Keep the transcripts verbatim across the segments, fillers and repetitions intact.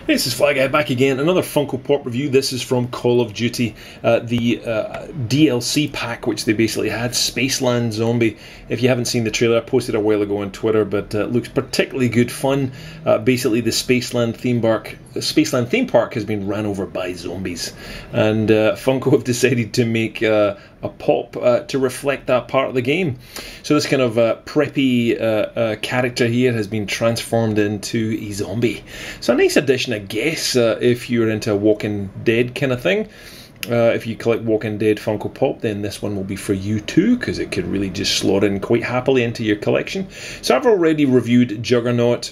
This is Fly Guy back again, another Funko Pop review. This is from Call of Duty, uh, the uh, D L C pack, which they basically had, Spaceland Zombie. If you haven't seen the trailer, I posted a while ago on Twitter, but uh, looks particularly good fun. Uh, basically, the Spaceland theme park, the Spaceland theme park has been ran over by zombies, and uh, Funko have decided to make uh, a pop uh, to reflect that part of the game. So this kind of uh, preppy uh, uh, character here has been transformed into a zombie. So a nice addition, I guess, uh, if you're into a Walking Dead kind of thing. Uh, if you collect Walking Dead Funko Pop, then this one will be for you too, because it could really just slot in quite happily into your collection. So I've already reviewed Juggernaut,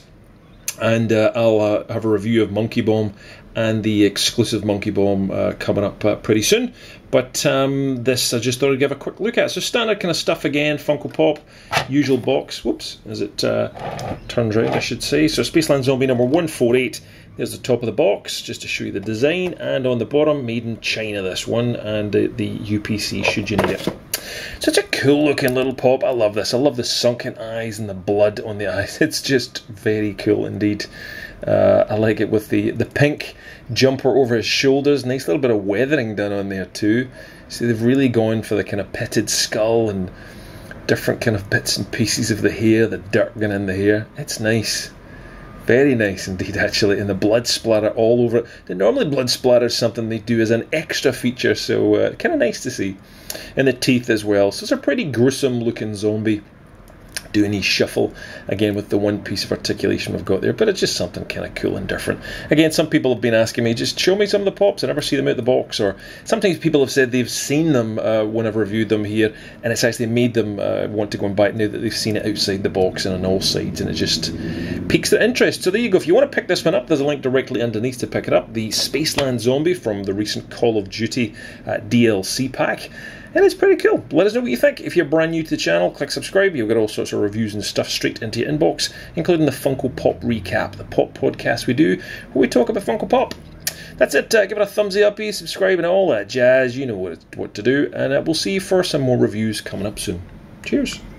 and uh, I'll uh, have a review of Monkey Bomb and the exclusive Monkey Bomb uh, coming up uh, pretty soon. But um, this I just thought I'd give a quick look at. So standard kind of stuff again, Funko Pop, usual box. Whoops, as it uh, turns out, I should say. So Spaceland Zombie number one forty-eight. There's the top of the box, just to show you the design. And on the bottom, made in China, this one, and uh, the U P C, should you need it. Such a cool looking little pop. I love this. I love the sunken eyes and the blood on the eyes. It's just very cool indeed. Uh, I like it with the, the pink jumper over his shoulders. Nice little bit of weathering done on there too. See, they've really gone for the kind of pitted skull and different kind of bits and pieces of the hair, the dirt going in the hair. It's nice. Very nice indeed, actually. And the blood splatter all over it. The normally blood splatter is something they do as an extra feature, so uh, kind of nice to see. And the teeth as well. So it's a pretty gruesome looking zombie doing his shuffle again with the one piece of articulation we've got there, but it's just something kind of cool and different. Again, some people have been asking me, just show me some of the pops. I never see them out the box, or sometimes people have said they've seen them uh, when I've reviewed them here, and it's actually made them uh, want to go and buy it now that they've seen it outside the box and on all sides, and it just piques their interest. So there you go. If you want to pick this one up, there's a link directly underneath to pick it up. The Spaceland Zombie from the recent Call of Duty uh, D L C pack. And it's pretty cool. Let us know what you think. If you're brand new to the channel, click subscribe. You'll get all sorts of reviews and stuff straight into your inbox, including the Funko Pop Recap, the pop podcast we do, where we talk about Funko Pop. That's it. Uh, give it a thumbsy uppy, subscribe and all that jazz. You know what, what to do. And uh, we'll see you for some more reviews coming up soon. Cheers.